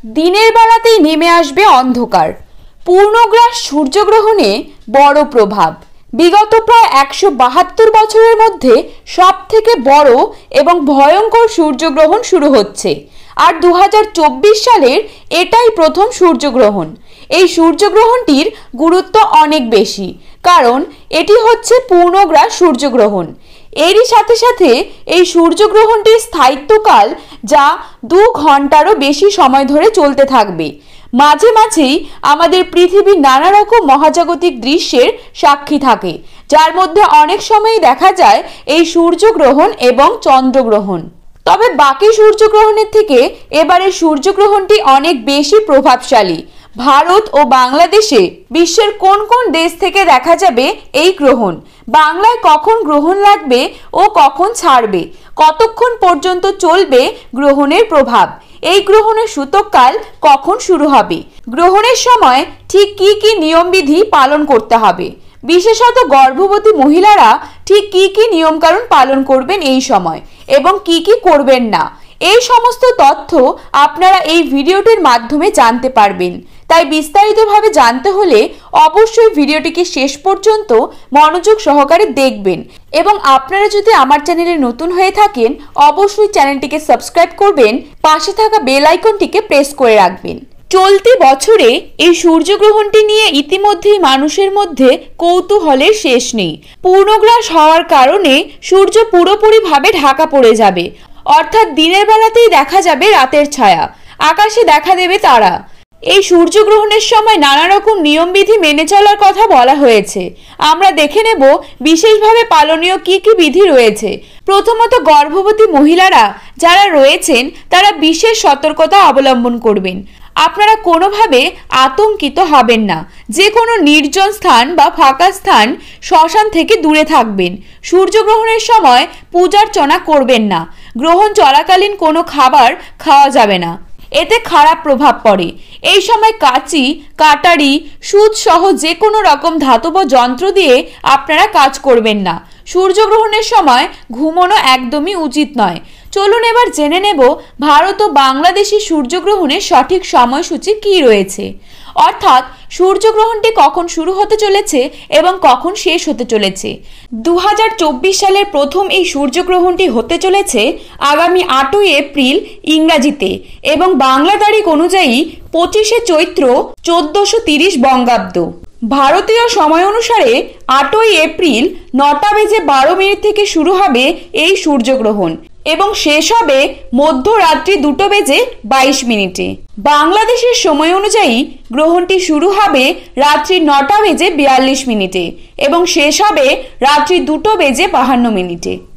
দিনের বেলাতেই নেমে আসবে অন্ধকার। পূর্ণগ্রাস সূর্যগ্রহণে বড় প্রভাব। বিগত প্রায় 172 বছরের মধ্যে সব থেকে বড় এবং ভয়ঙ্কর সূর্যগ্রহণ শুরু হচ্ছে। আর 2024 সালের এটাই প্রথম সূর্যগ্রহণ। এই সূর্যগ্রহণটির গুরুত্ব অনেক বেশি, কারণ এটি হচ্ছে পূর্ণগ্রাস সূর্যগ্রহণ। এরই সাথে সাথে এই সূর্যগ্রহণটির স্থায়িত্বকাল যা 2 ঘন্টারও বেশি সময় ধরে চলতে থাকবে। মাঝে মাঝেই আমাদের পৃথিবীর নানা রকম মহাজাগতিক দৃশ্যের সাক্ষী থাকে, যার মধ্যে অনেক সময়ই দেখা যায় এই সূর্যগ্রহণ এবং চন্দ্রগ্রহণ। তবে বাকি সূর্যগ্রহণের থেকে এবারের সূর্যগ্রহণটি অনেক বেশি প্রভাবশালী। ভারত ও বাংলাদেশে বিশ্বের কোন কোন দেশ থেকে দেখা যাবে এই গ্রহণ, বাংলায় কখন গ্রহণ লাগবে ও কখন ছাড়বে, কতক্ষণ পর্যন্ত চলবে গ্রহণের প্রভাব, এই গ্রহণের সূতককাল কখন শুরু হবে, গ্রহণের সময় ঠিক কি কি নিয়মবিধি পালন করতে হবে, বিশেষত গর্ভবতী মহিলারা ঠিক কি কি নিয়মকানুন পালন করবেন এই সময় এবং কি কি করবেন না, এই সমস্ত তথ্য আপনারা এই ভিডিওটির মাধ্যমে জানতে পারবেন। তাই বিস্তারিতভাবে জানতে হলে অবশ্যই ভিডিওটিকে শেষ পর্যন্ত মনোযোগ সহকারে দেখবেন এবং আপনারা যদি আমার চ্যানেলে নতুন হয়ে থাকেন অবশ্যই চ্যানেলটিকে সাবস্ক্রাইব করবেন, পাশে থাকা বেল আইকনটিকে প্রেস করে রাখবেন। চলতি বছরে এই সূর্যগ্রহণটি নিয়ে ইতিমধ্যেই মানুষের মধ্যে কৌতূহলের শেষ নেই। পূর্ণগ্রাস হওয়ার কারণে সূর্য পুরোপুরিভাবে ঢাকা পড়ে যাবে, অর্থাৎ দিনের বেলাতেই দেখা যাবে রাতের ছায়া, আকাশে দেখা দেবে তারা। এই সূর্যগ্রহণের সময় নানা রকম নিয়মবিধি মেনে চলার কথা বলা হয়েছে। আমরা দেখে নেব বিশেষভাবে পালনীয় কি কি বিধি রয়েছে। প্রথমত, গর্ভবতী মহিলারা যারা রয়েছেন তারা বিশেষ সতর্কতা অবলম্বন করবেন। আপনারা কোনোভাবে আতঙ্কিত হবেন না। যে কোনো নির্জন স্থান বা ফাঁকা স্থান, শ্মশান থেকে দূরে থাকবেন। সূর্যগ্রহণের সময় পূজার্চনা করবেন না। গ্রহণ চলাকালীন কোনো খাবার খাওয়া যাবে না, এতে খারাপ প্রভাব পড়ে। এই সময় কাঁচি, কাটারি, সুচ সহ যে কোনো রকম ধাতব যন্ত্র দিয়ে আপনারা কাজ করবেন না। সূর্যগ্রহণের সময় ঘুমানো একদমই উচিত নয়। চলুন এবার জেনে নেব ভারত ও বাংলাদেশের সূর্যগ্রহণের সঠিক সময়সূচি কি রয়েছে, অর্থাৎ সূর্যগ্রহণটি কখন শুরু হতে চলেছে এবং কখন শেষ হতে চলেছে। 2024 সালের প্রথম এই সূর্যগ্রহণটি হতে চলেছে আগামী 8ই এপ্রিল ইংরাজিতে এবং বাংলা তারিখ অনুযায়ী 25শে চৈত্র 1430 বঙ্গাব্দ। ভারতীয় সময় অনুসারে 8ই এপ্রিল 9:12 থেকে শুরু হবে এই সূর্যগ্রহণ এবং শেষ হবে মধ্যরাত্রি 2:22। বাংলাদেশের সময় অনুযায়ী গ্রহণটি শুরু হবে রাত্রি 9:42 এবং শেষ হবে রাত্রি 2:52।